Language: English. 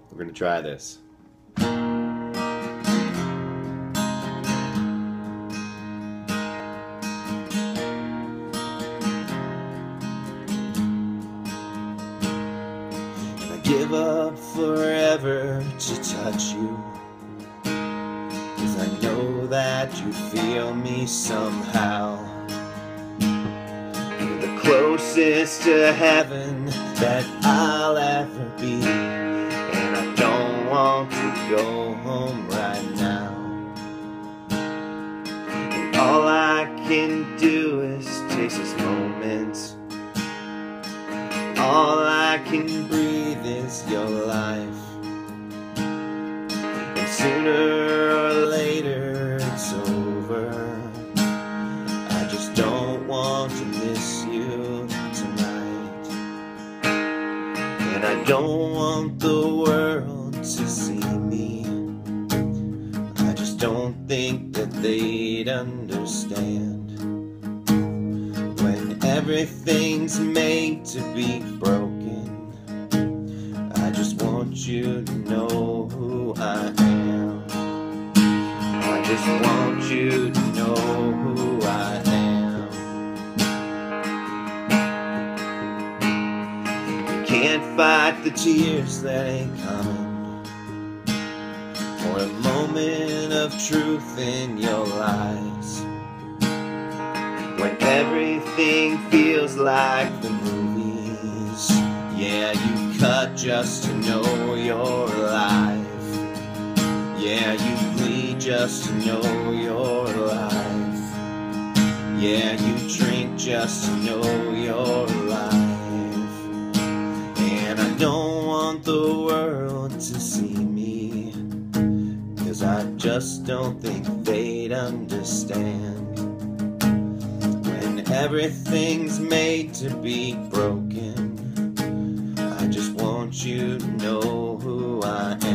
We're gonna try this. And I give up forever to touch you, 'cause I know that you feel me somehow. You're the closest to heaven that I'll ever be, and I don't want to go home right now. And all I can do is taste this moment. All I can breathe is your life. And sooner or later it's over. I just don't want to miss you tonight. And I don't want the world to see me. I just don't think that they'd understand. When everything's made to be broken, I just want you to know who I am. I just want you to know who I am. You can't fight the tears that ain't coming, or a moment of truth in your eyes. When everything feels like the movies, yeah, you cut just to know you're alive. Yeah, you bleed just to know you're alive. Yeah, you drink just to know you're alive. And I don't want the world to see me, 'cause I just don't think they'd understand. Everything's made to be broken. I just want you to know who I am.